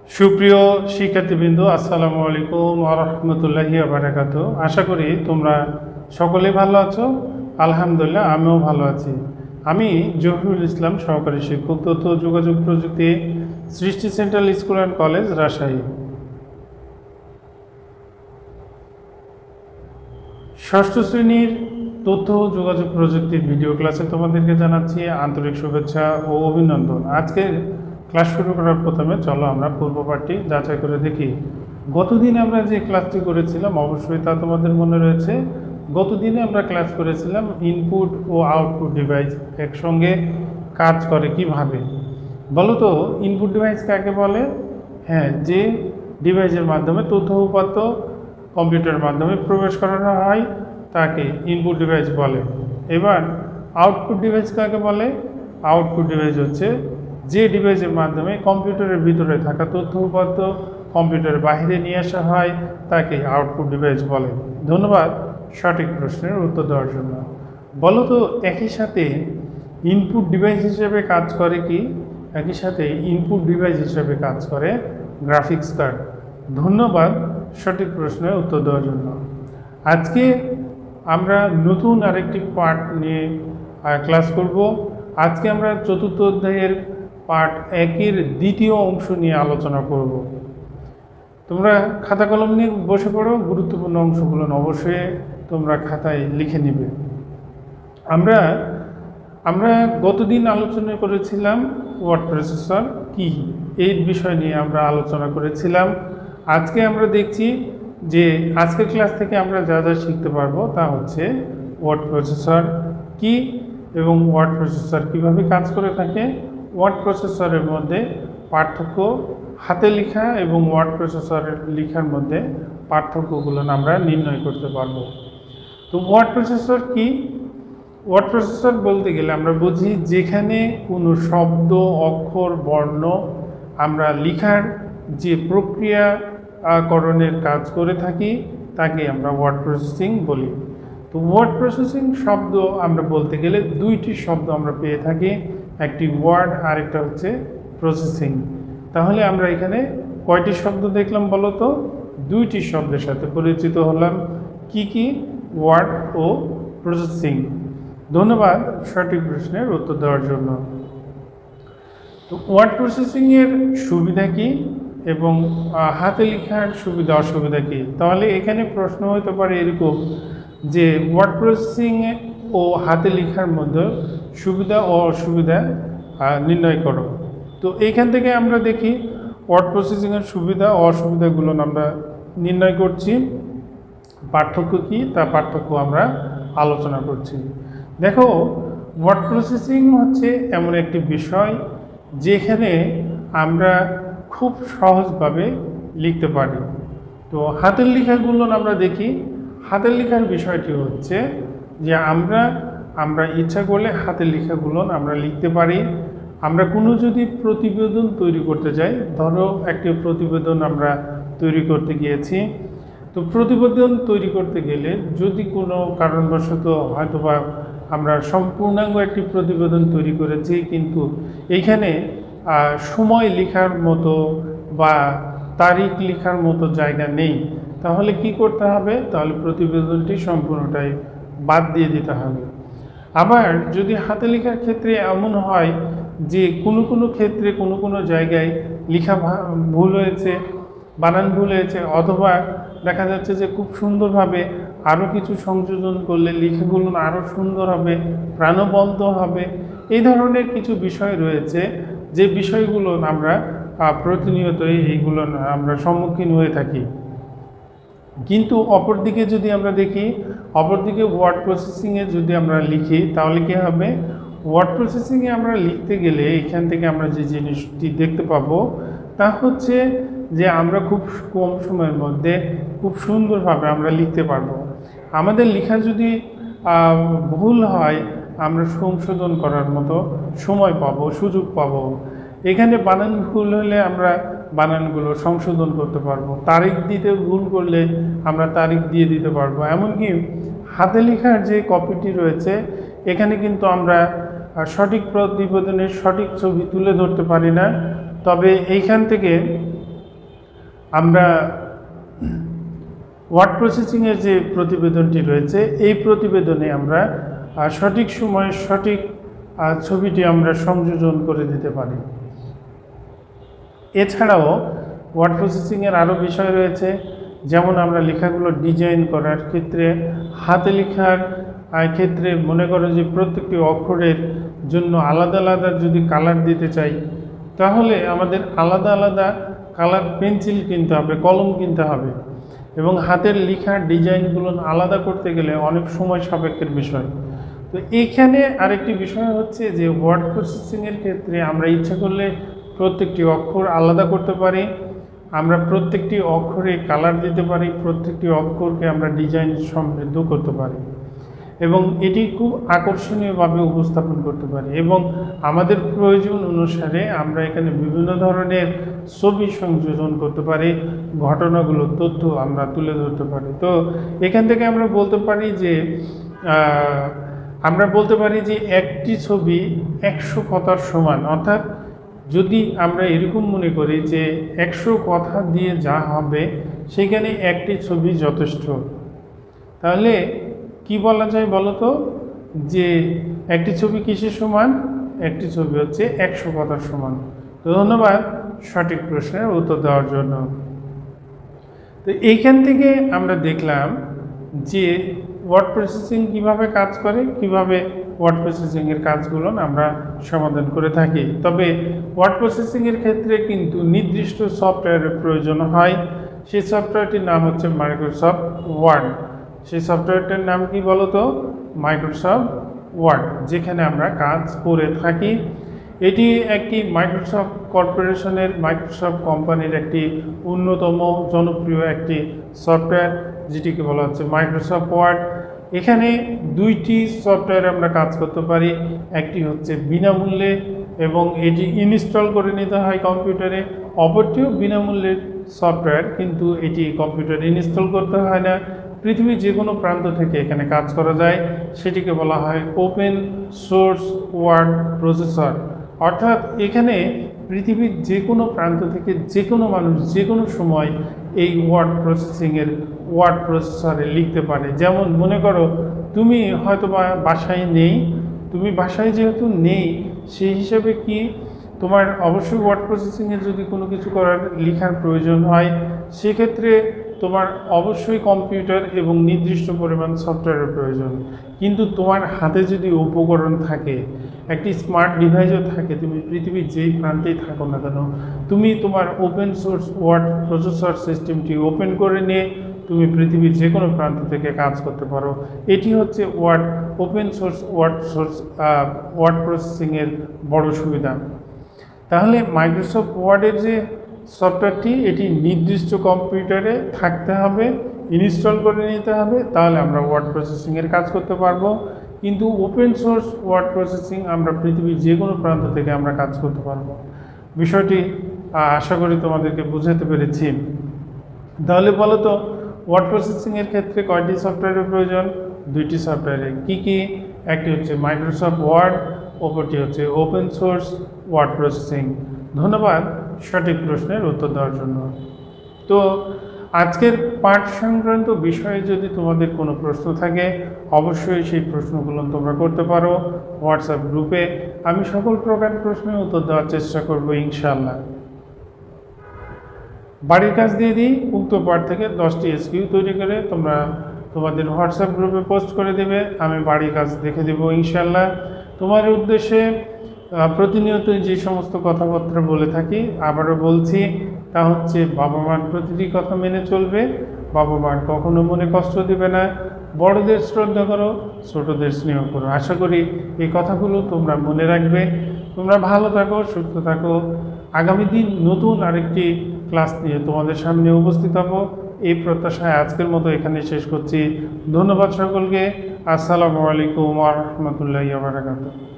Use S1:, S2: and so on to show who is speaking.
S1: সুপ্রিয় শিক্ষার্থীবৃন্দ, আসসালামু আলাইকুম ওয়া রাহমাতুল্লাহি ওয়া বারাকাতুহু। আশা করি তোমরা সকলেই ভালো আছো। আলহামদুলিল্লাহ, আমিও ভালো আছি। আমি জহিরুল ইসলাম, সহকারী শিক্ষক, তথ্য ও যোগাযোগ প্রযুক্তি, সৃষ্টি central school and college, Rajshahi. ষষ্ঠ শ্রেণীর তথ্য ও যোগাযোগ প্রযুক্তির ভিডিও ক্লাসে তোমাদেরকে জানাচ্ছি আন্তরিক শুভেচ্ছা ও অভিনন্দন। আজকে ক্লাস শুরু করার প্রথমে চলো আমরা পূর্ব পাঠটি যাচাই করে দেখি। গতদিন আমরা যে ক্লাসটি করেছিলাম, অবশ্যই তা তোমাদের মনে রয়েছে। গতদিনে আমরা ক্লাস করেছিলাম ইনপুট ও আউটপুট ডিভাইস একসঙ্গে কাজ করে কিভাবে। বলো তো, ইনপুট ডিভাইস কাকে বলে? হ্যাঁ, যে ডিভাইসের মাধ্যমে তথ্য উপাত্ত কম্পিউটারের মাধ্যমে প্রবেশ করানো হয় তাকে ইনপুট ডিভাইস বলে। এবার আউটপুট ডিভাইস কাকে বলে? আউটপুট ডিভাইস হচ্ছে যে ডিভাইসের মাধ্যমে কম্পিউটারের ভিতরে থাকা তথ্য উপাত্ত কম্পিউটারের বাইরে নিয়ে আসা হয় তাকে আউটপুট ডিভাইস বলে। ধন্যবাদ সঠিক প্রশ্নের উত্তর দেওয়ার জন্য। বলো তো, একই সাথে ইনপুট ডিভাইস হিসেবে কাজ করে কি? একই সাথে ইনপুট ডিভাইস হিসেবে কাজ করে গ্রাফিক্স কার্ড। ধন্যবাদ সঠিক প্রশ্নের উত্তর দেওয়ার জন্য। আজকে আমরা নতুন আরেকটি পার্ট নিয়ে ক্লাস করব। আজকে আমরা চতুর্থ অধ্যায়ের পার্ট 1-এর দ্বিতীয় অংশ নিয়ে আলোচনা করব। তোমরা খাতা কলম নিয়ে বসে পড়ো, গুরুত্বপূর্ণ অংশগুলো অবশ্যই তোমরা খাতায় লিখে নিবে। আমরা গতদিন আলোচনা করেছিলাম ওয়ার্ড প্রসেসর কি, এই বিষয় নিয়ে আমরা আলোচনা করেছিলাম। আজকে আমরা দেখছি যে আজকের ক্লাস থেকে আমরা যা যা শিখতে পারবো তা হচ্ছে ওয়ার্ড প্রসেসর কি এবং ওয়ার্ড প্রসেসর কিভাবে কাজ করে থাকে। ওয়ার্ড প্রসেসরের মধ্যে পার্থক্য, হাতে লেখা এবং ওয়ার্ড প্রসেসরের লেখার মধ্যে পার্থক্যগুলো আমরা নির্ণয় করতে পারবো। তো ওয়ার্ড প্রসেসর কি? ওয়ার্ড প্রসেসর বলতে গেলে আমরা বুঝি যেখানে কোনো শব্দ, অক্ষর, বর্ণ আমরা লেখার যে প্রক্রিয়াকরণের কাজ করে থাকি তাকে আমরা ওয়ার্ড প্রসেসিং বলি। তো ওয়ার্ড প্রসেসিং শব্দ আমরা বলতে গেলে দুইটি শব্দ আমরা পেয়ে থাকি, একটি ওয়ার্ড আর একটা হচ্ছে প্রসেসিং। তাহলে আমরা এখানে কয়টি শব্দ দেখলাম বলো তো? দুইটি শব্দের সাথে পরিচিত হলাম। কি কি? ওয়ার্ড ও প্রসেসিং। ধন্যবাদ সঠিক প্রশ্নের উত্তর দেওয়ার জন্য। তো ওয়ার্ড প্রসেসিংয়ের সুবিধা কি এবং হাতে লেখার সুবিধা অসুবিধা কি? তাহলে এখানে প্রশ্ন হতে পারে এরকম যে ওয়ার্ড প্রসেসিং ও হাতে লেখার মধ্যে সুবিধা ও অসুবিধা নির্ণয় করো। তো এইখান থেকে আমরা দেখি ওয়ার্ড প্রসেসিংয়ের সুবিধা ও অসুবিধাগুলো আমরা নির্ণয় করছি। পার্থক্য কি তা পার্থক্য আমরা আলোচনা করছি। দেখো, ওয়ার্ড প্রসেসিং হচ্ছে এমন একটি বিষয় যেখানে আমরা খুব সহজভাবে লিখতে পারি। তো হাতের লেখাগুলো আমরা দেখি। হাতের লেখার বিষয়টি হচ্ছে যে আমরা ইচ্ছা করলে হাতের লেখাগুলো আমরা লিখতে পারি। আমরা কোনো যদি প্রতিবেদন তৈরি করতে যাই, ধরো একটি প্রতিবেদন আমরা তৈরি করতে গিয়েছি। তো প্রতিবেদন তৈরি করতে গেলে যদি কোনো কারণবশত হয়তোবা আমরা সম্পূর্ণাঙ্গ একটি প্রতিবেদন তৈরি করেছি কিন্তু এইখানে সময় লেখার মতো বা তারিখ লেখার মতো জায়গা নেই, তাহলে কি করতে হবে? তাহলে প্রতিবেদনটি সম্পূর্ণটাই বাদ দিয়ে দিতে হবে। আবার যদি হাতে লেখার ক্ষেত্রে এমন হয় যে কোনো ক্ষেত্রে কোনো জায়গায় লেখা ভুল হয়েছে, বানান ভুল হয়েছে, অথবা দেখা যাচ্ছে যে খুব সুন্দরভাবে আরও কিছু সংযোজন করলে লেখাগুলো আরও সুন্দর হবে, প্রাণবন্ত হবে, এই ধরনের কিছু বিষয় রয়েছে যে বিষয়গুলো আমরা প্রতিনিয়তই এইগুলো আমরা সম্মুখীন হয়ে থাকি। কিন্তু অপরদিকে যদি আমরা দেখি, অপরদিকে ওয়ার্ড প্রসেসিংয়ে যদি আমরা লিখি তাহলে কী হবে? ওয়ার্ড প্রসেসিংয়ে আমরা লিখতে গেলে এখান থেকে আমরা যে জিনিসটি দেখতে পাবো তা হচ্ছে যে আমরা খুব কম সময়ের মধ্যে খুব সুন্দরভাবে আমরা লিখতে পারবো। আমাদের লেখা যদি ভুল হয় আমরা সংশোধন করার মতো সময় পাবো, সুযোগ পাবো। এখানে বানান ভুল হলে আমরা বানানগুলো সংশোধন করতে পারবো, তারিখ দিতে ভুল করলে আমরা তারিখ দিয়ে দিতে পারবো। এমনকি হাতে লেখার যে কপিটি রয়েছে এখানে কিন্তু আমরা সঠিক প্রতিবেদনের সঠিক ছবি তুলে ধরতে পারি না। তবে এইখান থেকে আমরা ওয়ার্ড প্রসেসিংয়ের যে প্রতিবেদনটি রয়েছে এই প্রতিবেদনে আমরা সঠিক সময়ে সঠিক ছবিটি আমরা সংযোজন করে দিতে পারি। এছাড়াও ওয়ার্ড প্রসেসিংয়ের আরও বিষয় রয়েছে, যেমন আমরা লেখাগুলো ডিজাইন করার ক্ষেত্রে হাতে লেখার ক্ষেত্রে মনে করো যে প্রত্যেকটি অক্ষরের জন্য আলাদা আলাদা যদি কালার দিতে চাই, তাহলে আমাদের আলাদা আলাদা কালার পেন্সিল কিনতে হবে, কলম কিনতে হবে, এবং হাতের লেখার ডিজাইনগুলো আলাদা করতে গেলে অনেক সময় সাপেক্ষের বিষয়। তো এইখানে আরেকটি বিষয় হচ্ছে যে ওয়ার্ড প্রসেসিংয়ের ক্ষেত্রে আমরা ইচ্ছা করলে প্রত্যেকটি অক্ষর আলাদা করতে পারি, আমরা প্রত্যেকটি অক্ষরে কালার দিতে পারি, প্রত্যেকটি অক্ষরকে আমরা ডিজাইন সমৃদ্ধ করতে পারি এবং এটি খুব আকর্ষণীয়ভাবে উপস্থাপন করতে পারি, এবং আমাদের প্রয়োজন অনুসারে আমরা এখানে বিভিন্ন ধরনের ছবি সংযোজন করতে পারি, ঘটনাগুলো তথ্য আমরা তুলে ধরতে পারি। তো এখান থেকে আমরা বলতে পারি যে একটি ছবি 100 কথার সমান, অর্থাৎ যদি আমরা এরকম মনে করি যে 100 কথা দিয়ে যা হবে সেখানে একটি ছবি যথেষ্ট, তাহলে কি বলা যায় বলো তো, যে একটি ছবি কিসের সমান? একটি ছবি হচ্ছে 100 কথার সমান। তো ধন্যবাদ সঠিক প্রশ্নের উত্তর দেওয়ার জন্য। তো এইখান থেকে আমরা দেখলাম যে ওয়ার্ড প্রসেসিং কিভাবে কাজ করে, কিভাবে ওয়ার্ড প্রসেসিংয়ের কাজগুলো আমরা সমাধান করে থাকি। তবে ওয়ার্ড প্রসেসিংয়ের ক্ষেত্রে কিন্তু নির্দিষ্ট সফটওয়্যারের প্রয়োজন হয়। সেই সফটওয়্যারটির নাম হচ্ছে মাইক্রোসফট ওয়ার্ড। সেই সফটওয়্যারটার নাম কি বলো তো? মাইক্রোসফট ওয়ার্ড, যেখানে আমরা কাজ করে থাকি। এটি একটি মাইক্রোসফট কর্পোরেশনের, মাইক্রোসফট কোম্পানির একটি অন্যতম জনপ্রিয় একটি সফটওয়্যার, যেটিকে বলা হচ্ছে মাইক্রোসফট ওয়ার্ড। এখানে দুইটি সফটওয়্যার আমরা কাজ করতে পারি, একটি হচ্ছে বিনামূল্যে এবং এটি ইনস্টল করে নিতে হয় কম্পিউটারে, অপরটিও বিনামূল্যের সফটওয়্যার, কিন্তু এটি কম্পিউটারে ইনস্টল করতে হয় না, পৃথিবীর যে কোনো প্রান্ত থেকে এখানে কাজ করা যায়। সেটিকে বলা হয় ওপেন সোর্স ওয়ার্ড প্রসেসর, অর্থাৎ এখানে পৃথিবীর যে কোনো প্রান্ত থেকে যে কোনো মানুষ যে কোনো সময় এই ওয়ার্ড প্রসেসরে লিখতে পারে। যেমন মনে করো তুমি হয়তো বাসায় নেই, তুমি বাসায় যেহেতু নেই সেই হিসাবে কি তোমার অবশ্যই ওয়ার্ড প্রসেসিংয়ে যদি কোনো কিছু লেখার প্রয়োজন হয়, সেক্ষেত্রে তোমার অবশ্যই কম্পিউটার এবং নির্দিষ্ট পরিমাণ সফটওয়্যারের প্রয়োজন। কিন্তু তোমার হাতে যদি উপকরণ থাকে, একটি স্মার্ট ডিভাইসও থাকে, তুমি পৃথিবীর যেই প্রান্তেই থাকো না কেন, তুমি তোমার ওপেন সোর্স ওয়ার্ড প্রসেসর সিস্টেমটি ওপেন করে নিয়ে তুমি পৃথিবীর যে কোনো প্রান্ত থেকে কাজ করতে পারো। এটি হচ্ছে ওপেন সোর্স ওয়ার্ড প্রসেসিংয়ের বড় সুবিধা। তাহলে মাইক্রোসফট ওয়ার্ডের যে সফটওয়্যারটি, এটি নির্দিষ্ট কম্পিউটারে থাকতে হবে, ইনস্টল করে নিতে হবে, তাহলে আমরা ওয়ার্ড প্রসেসিংয়ের কাজ করতে পারবো। কিন্তু ওপেন সোর্স ওয়ার্ড প্রসেসিং আমরা পৃথিবীর যে কোনো প্রান্ত থেকে আমরা কাজ করতে পারবো। বিষয়টি আশা করি তোমাদেরকে বুঝাতে পেরেছি। তাহলে বলো তো, ওয়ার্ড প্রসেসিংয়ের ক্ষেত্রে কয়টি সফটওয়্যারের প্রয়োজন? দুইটি সফটওয়্যারে। কি কি? একটি হচ্ছে মাইক্রোসফট ওয়ার্ড, অপরটি হচ্ছে ওপেন সোর্স ওয়ার্ড প্রসেসিং। ধন্যবাদ সঠিক প্রশ্নের উত্তর দেওয়ার জন্য। তো আজকের পাঠ সংক্রান্ত বিষয়ে যদি তোমাদের কোনো প্রশ্ন থাকে, অবশ্যই সেই প্রশ্নগুলো তোমরা করতে পারো হোয়াটসঅ্যাপ গ্রুপে। আমি সকল প্রকার প্রশ্নের উত্তর দেওয়ার চেষ্টা করবো ইনশাআল্লাহ। বাড়ির কাজ দিয়ে দিই, উক্ত পাঠ থেকে 10টি এসকিউ তৈরি করে তোমরা তোমাদের হোয়াটসঅ্যাপ গ্রুপে পোস্ট করে দেবে, আমি বাড়ির কাজ দেখে দেবো ইনশাআল্লাহ। তোমার উদ্দেশ্যে প্রতিনিয়ত যে সমস্ত কথাবার্তা বলে থাকি, আবারও বলছি, তা হচ্ছে বাবা মার প্রতিটি কথা মেনে চলবে, বাবা মার কখনো মনে কষ্ট দেবে না, বড়দের শ্রদ্ধা করো, ছোটদের স্নেহ করো। আশা করি এই কথাগুলো তোমরা মনে রাখবে। তোমরা ভালো থাকো, সুস্থ থাকো। আগামী দিন নতুন আরেকটি ক্লাস নিয়ে তোমাদের সামনে উপস্থিত হব, এই প্রত্যাশায় আজকের মতো এখানে শেষ করছি। ধন্যবাদ সকলকে। আসসালামু আলাইকুম ওয়া রাহমাতুল্লাহি ওয়া বারাকাতুহু।